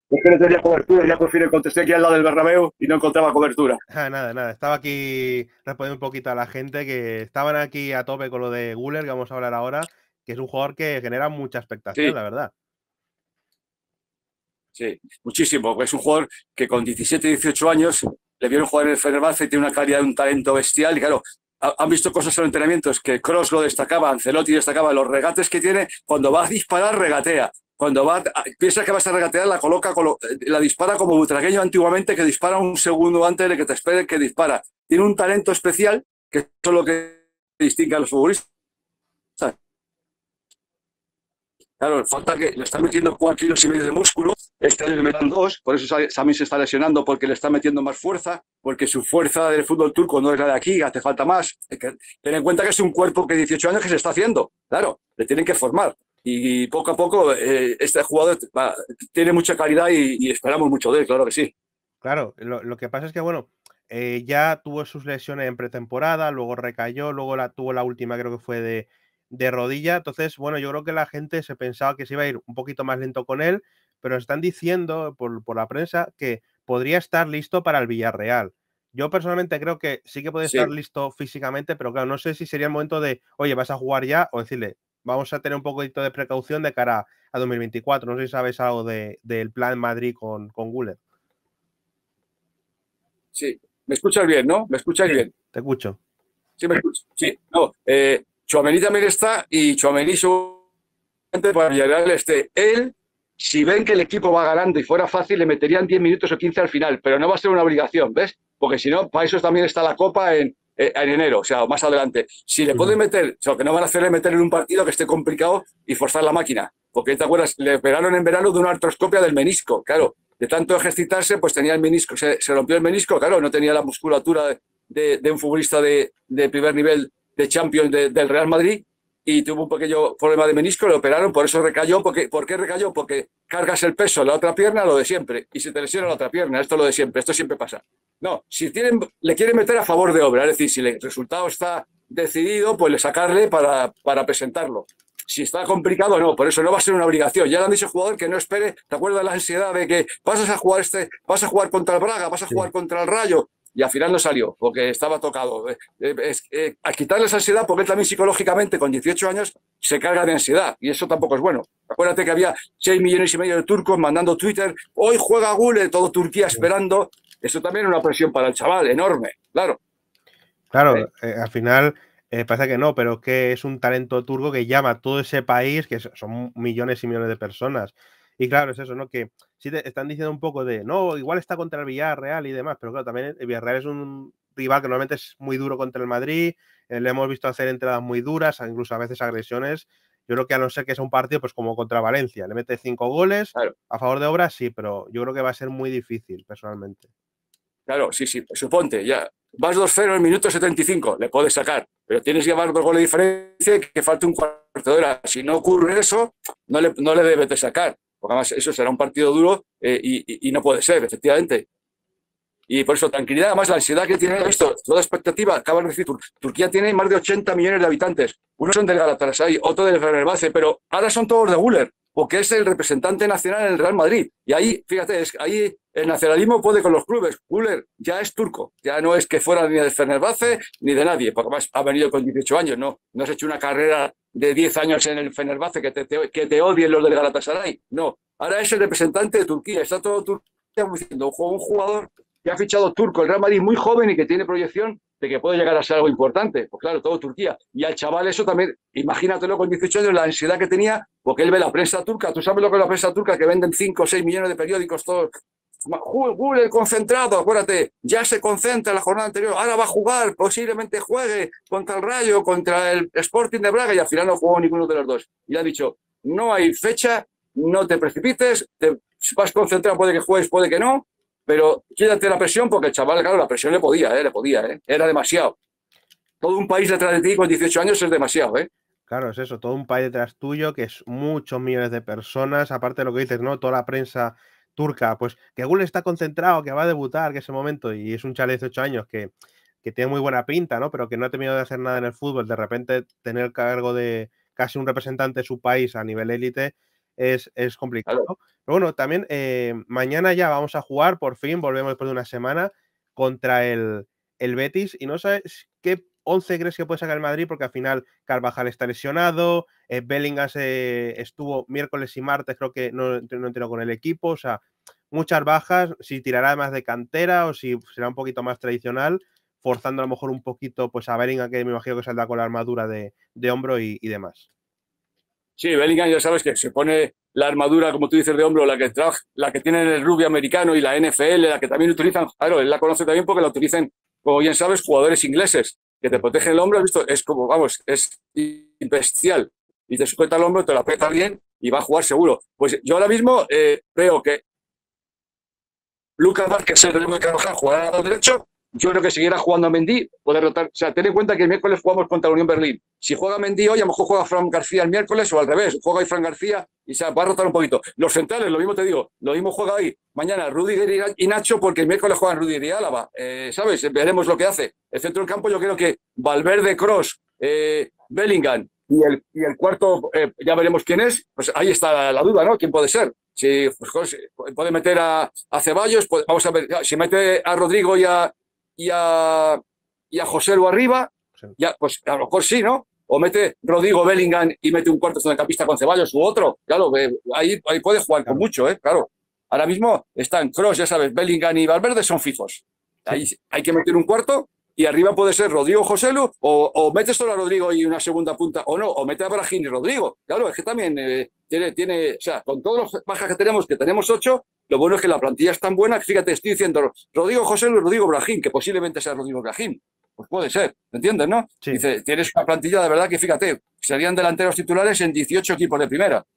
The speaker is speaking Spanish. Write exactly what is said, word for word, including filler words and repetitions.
Es que no tenía cobertura, ya por fin contesté aquí al lado del Bernabéu y no encontraba cobertura. Ah, nada, nada. Estaba aquí respondiendo un poquito a la gente que estaban aquí a tope con lo de Guller, que vamos a hablar ahora, que es un jugador que genera mucha expectación, Sí, la verdad. sí, muchísimo, porque es un jugador que con diecisiete, dieciocho años le vieron jugar en el Fenerbahce y tiene una calidad, un talento bestial. Y claro, han visto cosas en los entrenamientos que Kroos lo destacaba, Ancelotti destacaba, los regates que tiene. Cuando va a disparar, regatea. Cuando va, piensa que vas a regatear, la coloca, la dispara como butragueño antiguamente, que dispara un segundo antes de que te espere que dispara. Tiene un talento especial que es lo que distingue a los futbolistas. Claro, falta que le está metiendo cuatro kilos y medio de músculo, este año le metan dos, por eso también se está lesionando, porque le está metiendo más fuerza, porque su fuerza del fútbol turco no es la de aquí, hace falta más. Ten en cuenta que es un cuerpo que dieciocho años que se está haciendo, claro, le tienen que formar. Y poco a poco eh, este jugador va, tiene mucha calidad y, y esperamos mucho de él, claro que sí. Claro, lo, lo que pasa es que, bueno, eh, ya tuvo sus lesiones en pretemporada, luego recayó, luego la, tuvo la última, creo que fue de, de rodilla. Entonces, bueno, yo creo que la gente se pensaba que se iba a ir un poquito más lento con él, pero están diciendo por, por la prensa que podría estar listo para el Villarreal. Yo personalmente creo que sí que puede estar Sí, listo físicamente, pero claro, no sé si sería el momento de, oye, vas a jugar ya, o decirle, vamos a tener un poquito de precaución de cara a dos mil veinticuatro. No sé si sabes algo de, del plan Madrid con, con Guller. sí. ¿Me escuchas bien, no? ¿Me escucháis Sí, bien? te escucho. Sí, me escuchas. Sí, no. Eh, Tchouaméni también está y Tchouaméni para Villarreal este. Él, si ven que el equipo va ganando y fuera fácil, le meterían diez minutos o quince al final, pero no va a ser una obligación, ¿ves? Porque si no, para eso también está la Copa en, en enero, o sea, más adelante. Si le pueden Ujú. meter, o sea, que no van a hacerle meter en un partido que esté complicado y forzar la máquina. Porque, ¿te acuerdas? Le operaron en verano de una artroscopia del menisco, claro. De tanto ejercitarse, pues tenía el menisco, se, se rompió el menisco, claro, no tenía la musculatura de, de, de un futbolista de, de, primer nivel de Champions de, del Real Madrid y tuvo un pequeño problema de menisco, le operaron, por eso recayó. Porque, ¿Por qué recayó? Porque cargas el peso en la otra pierna, lo de siempre, y se te lesiona la otra pierna, esto es lo de siempre, esto siempre pasa. No, si tienen, le quieren meter a favor de obra, es decir, si el resultado está decidido, pues le sacarle para, para presentarlo. Si está complicado, no, por eso no va a ser una obligación. Ya le han dicho al jugador que no espere, ¿te acuerdas de la ansiedad de que vas a jugar este, vas a jugar contra el Braga, vas a jugar Sí. contra el Rayo? Y al final no salió, porque estaba tocado. Eh, eh, eh, a quitarle esa ansiedad, porque él también psicológicamente, con dieciocho años, se carga de ansiedad, y eso tampoco es bueno. Acuérdate que había seis millones y medio de turcos mandando Twitter, hoy juega Gule, todo Turquía Sí. esperando. Eso también es una presión para el chaval, enorme, claro. ¿Eh? Claro, eh, al final eh, parece que no, pero que es un talento turco que llama a todo ese país, que so- son millones y millones de personas. Y claro, es eso, ¿no? Que sí te están diciendo un poco de, no, igual está contra el Villarreal y demás, pero claro, también el Villarreal es un rival que normalmente es muy duro contra el Madrid, eh, le hemos visto hacer entradas muy duras, incluso a veces agresiones. Yo creo que a no ser que sea un partido, pues como contra Valencia, le mete cinco goles Claro. a favor de Obras, sí, pero yo creo que va a ser muy difícil, personalmente. Claro, sí, sí, suponte, ya. Vas dos cero en el minuto setenta y cinco, le puedes sacar, pero tienes que llevar dos goles de diferencia y que falte un cuarto de hora. Si no ocurre eso, no le, no le debes de sacar, porque además eso será un partido duro eh, y, y, y no puede ser, efectivamente. Y por eso, tranquilidad, además la ansiedad que tiene esto, toda expectativa, acaban de decir, Tur Turquía tiene más de ochenta millones de habitantes, unos son del Galatasaray, otros del Fenerbahce, pero ahora son todos de Guller, porque es el representante nacional en el Real Madrid. Y ahí, fíjate, es, ahí el nacionalismo puede con los clubes. Guller ya es turco, ya no es que fuera ni del Fenerbahce ni de nadie, porque además ha venido con dieciocho años, no, no has hecho una carrera de diez años en el Fenerbahce que te, te, que te odien los del Galatasaray, no. Ahora es el representante de Turquía, está todo Turquía diciendo, un jugador que ha fichado turco el Real Madrid muy joven y que tiene proyección de que puede llegar a ser algo importante. Pues claro, todo Turquía. Y al chaval eso también, imagínatelo con dieciocho años, la ansiedad que tenía, porque él ve la prensa turca. ¿Tú sabes lo que es la prensa turca? Que venden cinco o seis millones de periódicos todos. Google concentrado, acuérdate, ya se concentra en la jornada anterior, ahora va a jugar, posiblemente juegue contra el Rayo, contra el Sporting de Braga, y al final no jugó ninguno de los dos. Y ha dicho, no hay fecha, no te precipites, te vas concentrado, puede que juegues, puede que no, pero quítate la presión, porque el chaval, claro, la presión le podía, ¿eh? Le podía, ¿eh? Era demasiado. Todo un país detrás de ti con dieciocho años es demasiado, ¿eh? Claro, es eso, todo un país detrás tuyo, que es muchos millones de personas, aparte de lo que dices, ¿no? Toda la prensa turca, pues que Gul está concentrado, que va a debutar, que es el momento, y es un chaval de dieciocho años que, que tiene muy buena pinta, ¿no? Pero que no ha terminado de hacer nada en el fútbol, de repente tener cargo de casi un representante de su país a nivel élite, es, es complicado. Claro. Pero bueno, también eh, mañana ya vamos a jugar, por fin, volvemos después de una semana, contra el, el Betis. Y no sabes qué once crees que puede sacar el Madrid, porque al final Carvajal está lesionado, eh, Bellingham se, estuvo miércoles y martes, creo que no, no entrenó con el equipo, o sea, muchas bajas, si tirará más de cantera o si será un poquito más tradicional, forzando a lo mejor un poquito pues a Bellingham, que me imagino que saldrá con la armadura de, de hombro y, y demás. Sí, Bellingham ya sabes que se pone la armadura, como tú dices, de hombro, la que, trabaja, la que tienen el rugby americano y la N F L, la que también utilizan, claro, él la conoce también porque la utilizan, como bien sabes, jugadores ingleses, que te protegen el hombro, visto, es como, vamos, es bestial. Y te sujeta el hombro, te lo aprieta bien y va a jugar seguro. Pues yo ahora mismo eh, veo que Lucas Vázquez, el relevo de Carvajal, jugará al lado derecho. Yo creo que seguirá jugando a Mendy, poder rotar. O sea, ten en cuenta que el miércoles jugamos contra la Unión Berlín. Si juega Mendy hoy, a lo mejor juega Fran García el miércoles o al revés. Juega hoy Fran García y se va a rotar un poquito. Los centrales, lo mismo te digo, lo mismo juega hoy. Mañana Rudiger y Nacho, porque el miércoles juegan Rudiger y Álava. Eh, ¿Sabes? Veremos lo que hace. El centro del campo, yo creo que Valverde, Kroos, eh, Bellingham y el, y el cuarto, eh, ya veremos quién es. Pues ahí está la, la duda, ¿no? ¿Quién puede ser? Si pues, puede meter a, a Ceballos, puede, vamos a ver, si mete a Rodrigo y a y a, y a José Lu arriba, sí. Ya, pues a lo mejor sí, ¿no? O mete Rodrigo Bellingham y mete un cuarto centrocampista con Ceballos u otro. Claro, ahí, ahí puede jugar claro. Con mucho, ¿eh? Claro. Ahora mismo están Kroos, ya sabes, Bellingham y Valverde son fijos. Ahí sí. Hay que meter un cuarto y arriba puede ser Rodrigo José Lu o, o metes solo a Rodrigo y una segunda punta, o no, o mete a Brahim y Rodrigo. Claro, es que también eh, tiene, tiene, o sea, con todos los bajas que tenemos, que tenemos ocho, lo bueno es que la plantilla es tan buena que, fíjate, estoy diciendo Rodrigo José Lu y Rodrigo Brahim, que posiblemente sea Rodrigo Brahim. Pues puede ser, ¿me entiendes, no? Sí. Dice, tienes una plantilla de verdad que, fíjate, serían delanteros titulares en dieciocho equipos de primera.